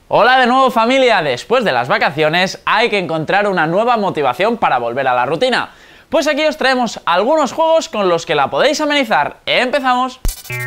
Hola de nuevo familia, después de las vacaciones hay que encontrar una nueva motivación para volver a la rutina. Pues aquí os traemos algunos juegos con los que la podéis amenizar. ¡Empezamos!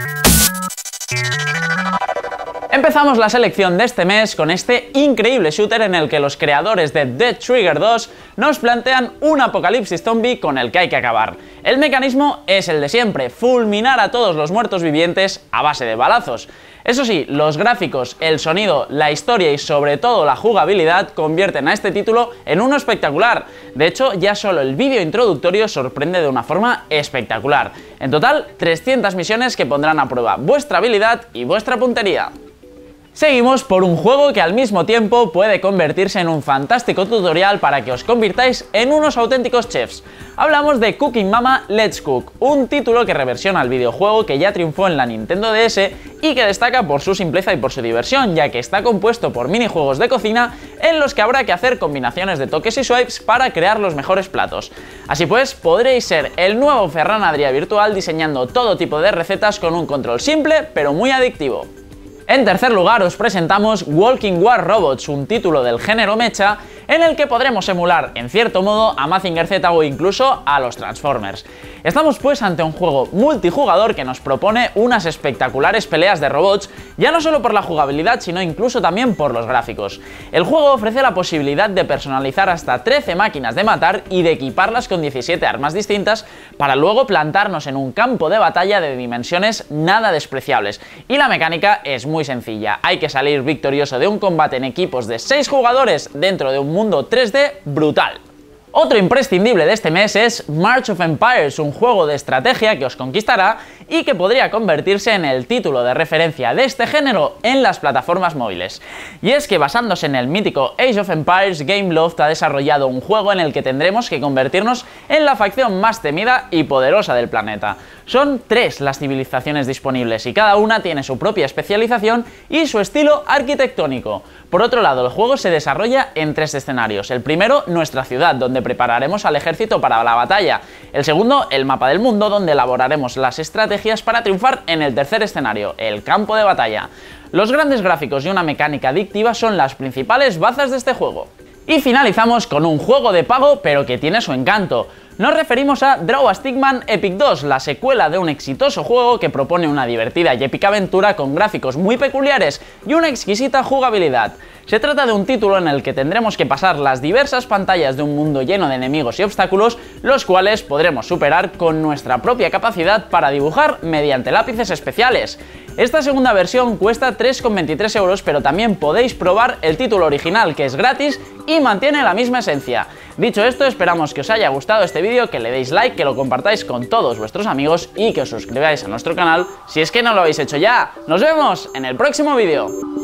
Empezamos la selección de este mes con este increíble shooter en el que los creadores de Dead Trigger 2 nos plantean un apocalipsis zombie con el que hay que acabar. El mecanismo es el de siempre, fulminar a todos los muertos vivientes a base de balazos. Eso sí, los gráficos, el sonido, la historia y sobre todo la jugabilidad convierten a este título en uno espectacular. De hecho, ya solo el vídeo introductorio sorprende de una forma espectacular. En total, 300 misiones que pondrán a prueba vuestra habilidad y vuestra puntería. Seguimos por un juego que al mismo tiempo puede convertirse en un fantástico tutorial para que os convirtáis en unos auténticos chefs. Hablamos de Cooking Mama Let's Cook, un título que reversiona el videojuego que ya triunfó en la Nintendo DS y que destaca por su simpleza y por su diversión, ya que está compuesto por minijuegos de cocina en los que habrá que hacer combinaciones de toques y swipes para crear los mejores platos. Así pues, podréis ser el nuevo Ferran Adrià virtual diseñando todo tipo de recetas con un control simple pero muy adictivo. En tercer lugar os presentamos Walking War Robots, un título del género mecha en el que podremos emular, en cierto modo, a Mazinger Z o incluso a los Transformers. Estamos pues ante un juego multijugador que nos propone unas espectaculares peleas de robots, ya no solo por la jugabilidad, sino incluso también por los gráficos. El juego ofrece la posibilidad de personalizar hasta 13 máquinas de matar y de equiparlas con 17 armas distintas para luego plantarnos en un campo de batalla de dimensiones nada despreciables. Y la mecánica es muy sencilla, hay que salir victorioso de un combate en equipos de 6 jugadores dentro de un mundo 3D brutal. Otro imprescindible de este mes es March of Empires, un juego de estrategia que os conquistará y que podría convertirse en el título de referencia de este género en las plataformas móviles. Y es que basándose en el mítico Age of Empires, Gameloft ha desarrollado un juego en el que tendremos que convertirnos en la facción más temida y poderosa del planeta. Son 3 las civilizaciones disponibles y cada una tiene su propia especialización y su estilo arquitectónico. Por otro lado, el juego se desarrolla en 3 escenarios. El primero, nuestra ciudad, donde prepararemos al ejército para la batalla. El segundo, el mapa del mundo, donde elaboraremos las estrategias para triunfar en el tercer escenario, el campo de batalla. Los grandes gráficos y una mecánica adictiva son las principales bazas de este juego. Y finalizamos con un juego de pago, pero que tiene su encanto. Nos referimos a Draw a Stickman Epic 2, la secuela de un exitoso juego que propone una divertida y épica aventura con gráficos muy peculiares y una exquisita jugabilidad. Se trata de un título en el que tendremos que pasar las diversas pantallas de un mundo lleno de enemigos y obstáculos, los cuales podremos superar con nuestra propia capacidad para dibujar mediante lápices especiales. Esta segunda versión cuesta 3,23 €, pero también podéis probar el título original, que es gratis y mantiene la misma esencia. Dicho esto, esperamos que os haya gustado este vídeo, que le deis like, que lo compartáis con todos vuestros amigos y que os suscribáis a nuestro canal si es que no lo habéis hecho ya. ¡Nos vemos en el próximo vídeo!